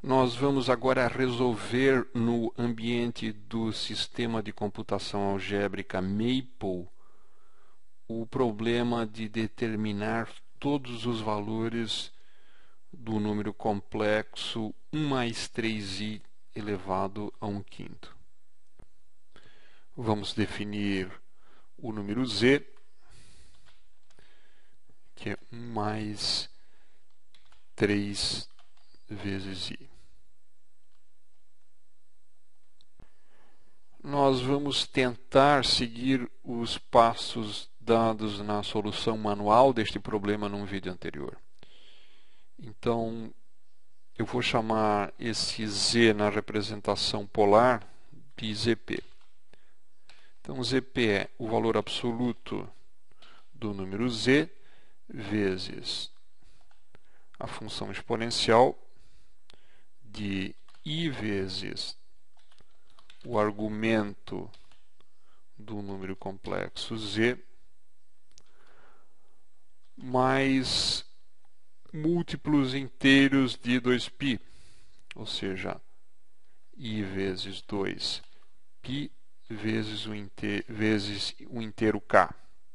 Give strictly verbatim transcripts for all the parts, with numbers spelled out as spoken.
Nós vamos agora resolver no ambiente do sistema de computação algébrica Maple o problema de determinar todos os valores do número complexo um mais três i elevado a um quinto. Vamos definir o número z, que é um mais três vezes i. Nós vamos tentar seguir os passos dados na solução manual deste problema num vídeo anterior. Então, eu vou chamar esse z na representação polar de zp. Então, zp é o valor absoluto do número z vezes a função exponencial de i vezes o argumento do número complexo z mais múltiplos inteiros de dois π, ou seja, i vezes dois π vezes o inteiro, vezes o inteiro k.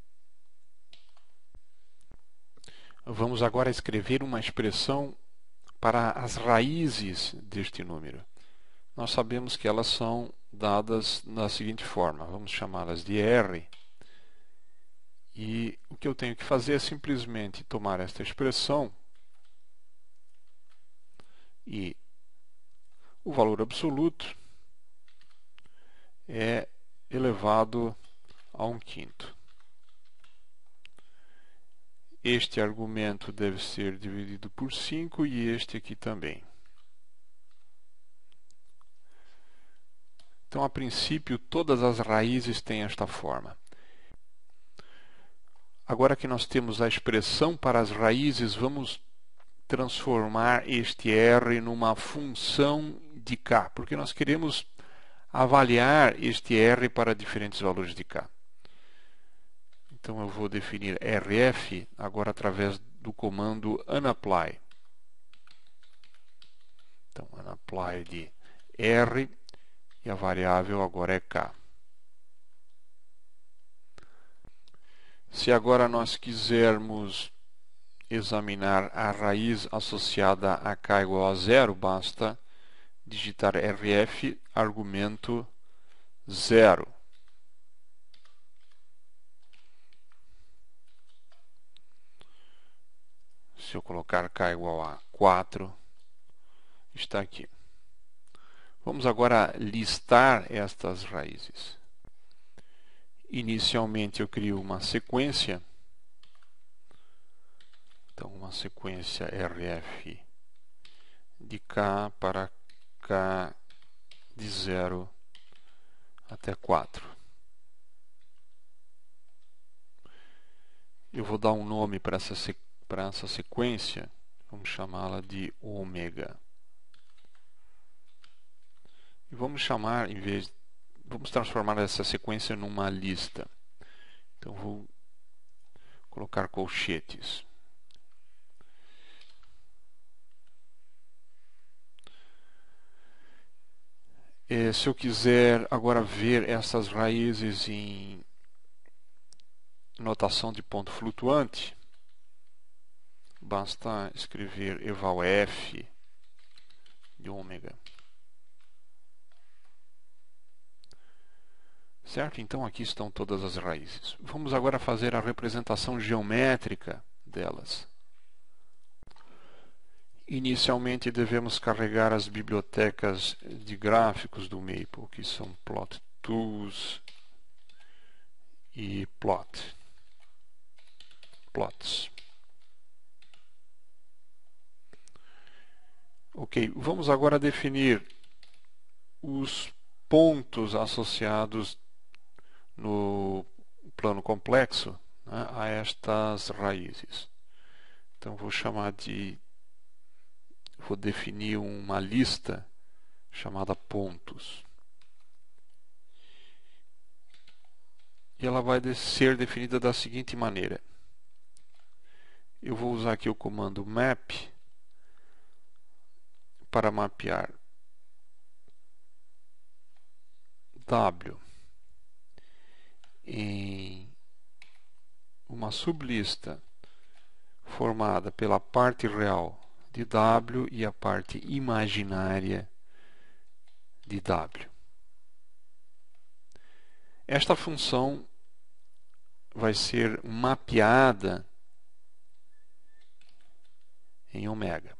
Vamos agora escrever uma expressão para as raízes deste número. Nós sabemos que elas são dadas da seguinte forma. Vamos chamá-las de R. E o que eu tenho que fazer é simplesmente tomar esta expressão e o valor absoluto é elevado a um quinto. Este argumento deve ser dividido por cinco e este aqui também. Então, a princípio, todas as raízes têm esta forma. Agora que nós temos a expressão para as raízes, vamos transformar este R numa função de k, porque nós queremos avaliar este R para diferentes valores de k. Então, eu vou definir rf agora através do comando unapply. Então, unapply de R e a variável agora é k. Se agora nós quisermos examinar a raiz associada a k igual a zero, basta digitar rf argumento zero. Se eu colocar k igual a quatro, está aqui. Vamos agora listar estas raízes. Inicialmente eu crio uma sequência. Então, uma sequência rf de k para k de zero até quatro. Eu vou dar um nome para essa, para essa sequência. Vamos chamá-la de ômega. E vamos chamar, em vez, vamos transformar essa sequência numa lista. Então, vou colocar colchetes. E, se eu quiser agora ver essas raízes em notação de ponto flutuante, basta escrever eval f de ômega. Certo? Então, aqui estão todas as raízes. Vamos agora fazer a representação geométrica delas. Inicialmente, devemos carregar as bibliotecas de gráficos do Maple, que são Plot Tools e Plot. Plots. Ok, vamos agora definir os pontos associados no plano complexo, né, a estas raízes. Então, vou chamar de vou definir uma lista chamada pontos. E ela vai ser definida da seguinte maneira. Eu vou usar aqui o comando map para mapear W em uma sublista formada pela parte real de W e a parte imaginária de W. Esta função vai ser mapeada em ômega.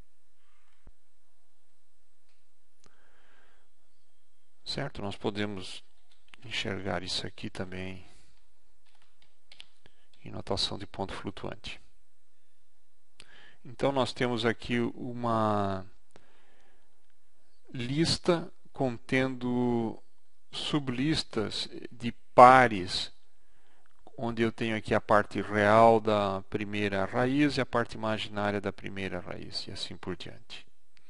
Certo? Nós podemos enxergar isso aqui também em notação de ponto flutuante. Então nós temos aqui uma lista contendo sublistas de pares, onde eu tenho aqui a parte real da primeira raiz e a parte imaginária da primeira raiz, e assim por diante.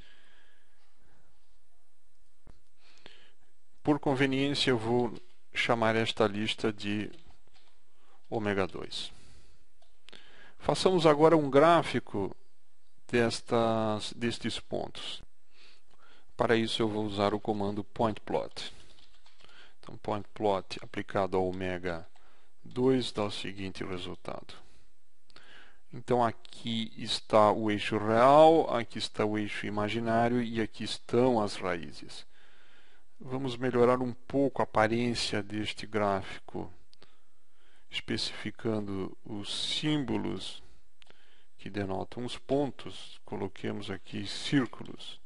Por conveniência, eu vou chamar esta lista de ômega dois. Façamos agora um gráfico destas, destes pontos. Para isso, eu vou usar o comando pointplot. Então, pointplot aplicado ao ômega dois dá o seguinte resultado. Então, aqui está o eixo real, aqui está o eixo imaginário e aqui estão as raízes. Vamos melhorar um pouco a aparência deste gráfico, especificando os símbolos que denotam os pontos. Coloquemos aqui círculos.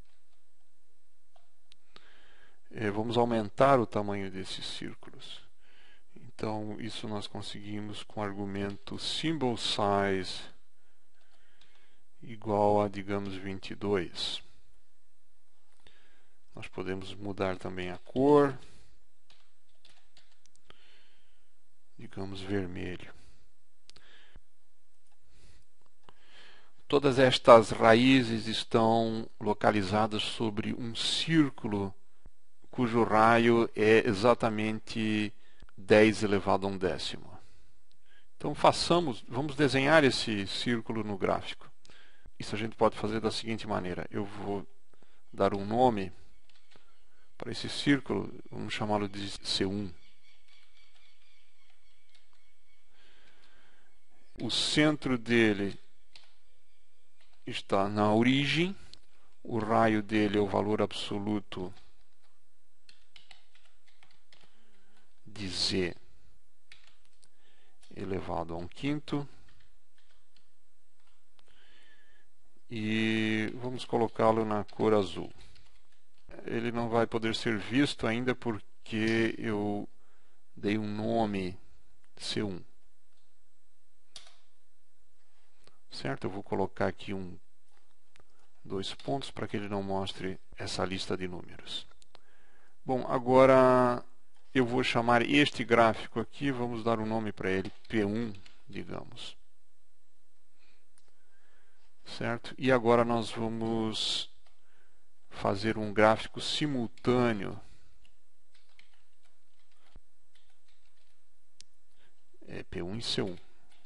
É, vamos aumentar o tamanho desses círculos. Então, isso nós conseguimos com o argumento symbol size igual a, digamos, vinte e dois. Nós podemos mudar também a cor, digamos vermelho. Todas estas raízes estão localizadas sobre um círculo cujo raio é exatamente dez elevado a um décimo. Então façamos, vamos desenhar esse círculo no gráfico. Isso a gente pode fazer da seguinte maneira. Eu vou dar um nome para esse círculo, vamos chamá-lo de C um. O centro dele está na origem, o raio dele é o valor absoluto de Z elevado a um quinto. E vamos colocá-lo na cor azul. Ele não vai poder ser visto ainda porque eu dei um nome C um. Certo? Eu vou colocar aqui um, dois pontos para que ele não mostre essa lista de números. Bom, agora eu vou chamar este gráfico aqui, vamos dar um nome para ele, P um, digamos. Certo? E agora nós vamos fazer um gráfico simultâneo. É P um e C um.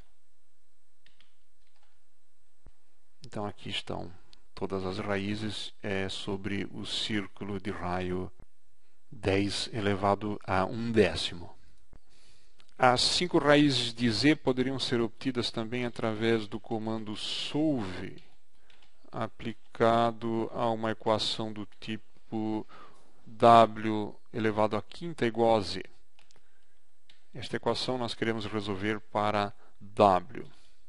Então aqui estão todas as raízes é, sobre o círculo de raio dez elevado a um décimo. As cinco raízes de Z poderiam ser obtidas também através do comando solve, aplicado a uma equação do tipo W elevado a quinta igual a Z. Esta equação nós queremos resolver para W.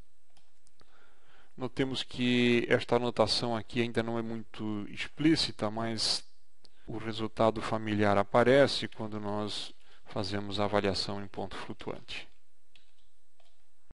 Notemos que esta anotação aqui ainda não é muito explícita, mas o resultado familiar aparece quando nós fazemos a avaliação em ponto flutuante.